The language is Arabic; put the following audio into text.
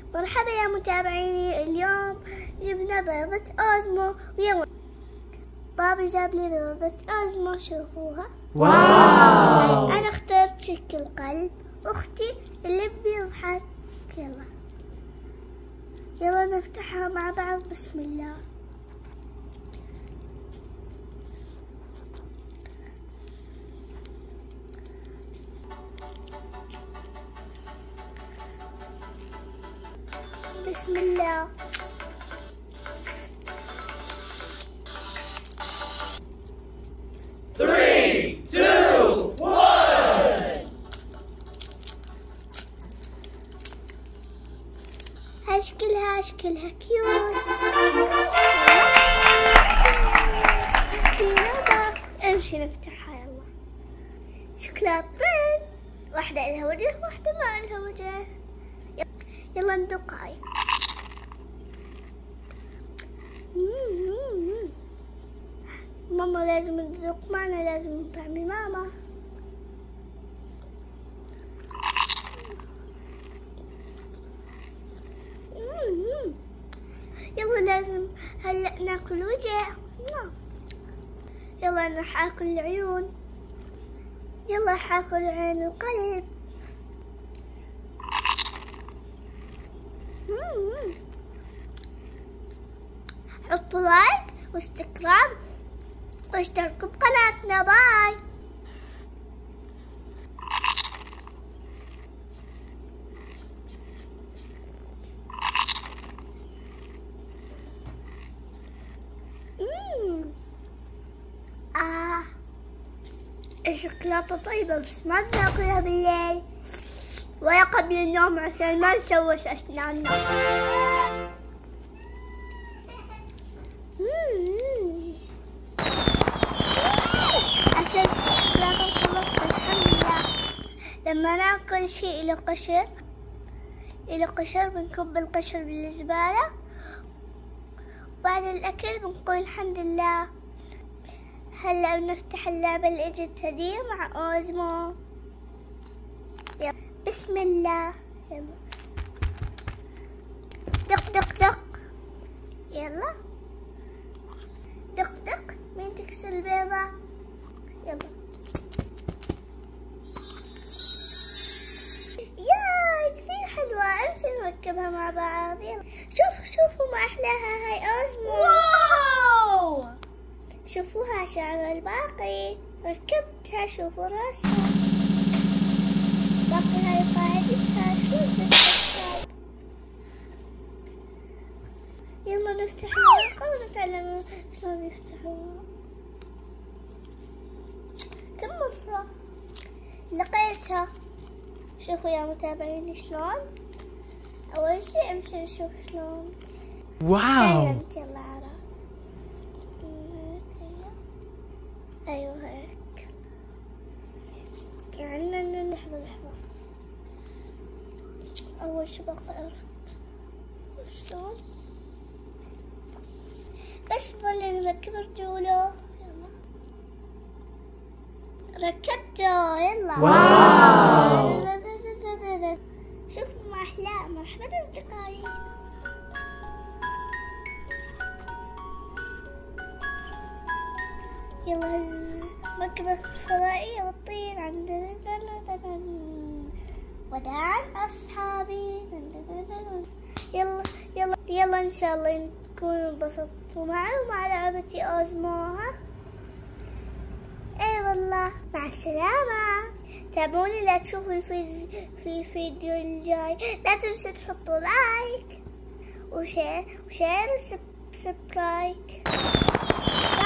مرحبا يا متابعيني، اليوم جبنا بيضة أوزمو ويلا بابا جاب لي بيضة أوزمو، شوفوها. واو. أنا اخترت شكل قلب، أختي اللي بيضحك. يلا نفتحها مع بعض. بسم الله. بسم الله. Three, two, one. هشكلها كيوت. امشي نفتحها. يلا شكلها طين، واحدة لها وجه واحدة ما لها وجه. يلا ندق هاي. ماما لازم ندق معنا، لازم نطعمي ماما. يلا لازم هلا ناكل وجه. يلا نروح اكل العيون. يلا حاكل عين القلب. حطوا لايك واستكرام واشتركوا بقناتنا. باي. الشوكولاتة طيبة بس ما بناكلها بالليل ولا قبل النوم عشان ما نشوش أسناننا. أكلت الشوكولاتة وخلصت الحمد لله. لما ناكل شيء إله قشر بنكب القشر بالزبالة، وبعد الأكل بنقول الحمد لله. هلا بنفتح اللعبة اللي اجت هدية مع أوزمو. يلا بسم الله. يلا دق دق دق. يلا دق دق. مين تكسر البيضة؟ يلا. ياي كثير حلوة، امشي نركبها مع بعض. يلا شوفوا ما أحلاها هاي أوزمو. واو. شوفوها شعر الباقي، ركبتها. شوفوا راسها، باقي هاي قاعدتها. شو الزبدة. يلا نفتح الورقة ونتعلم شلون يفتحوها. كم مرة لقيتها. شوفوا يا متابعيني شلون. أول شي امشي نشوف شلون. واو. يلا عرفت. ايوه هيك. عندنا لحظة. اول شي بقى شلون بس ظل نركب رجوله. يلا ركبته. يلا واو. شوفوا ما احلاه. مرحبا اصدقائي. يلا مركبة فضائية والطير عندنا. وداعا أصحابي. يلا إن شاء الله تكونوا انبسطتوا معي ومع لعبتي أوزمو. اي والله. مع السلامة. تابعوني لا تشوفوا في الفيديو الجاي. لا تنسوا تحطوا لايك وشير وسبسكرايب.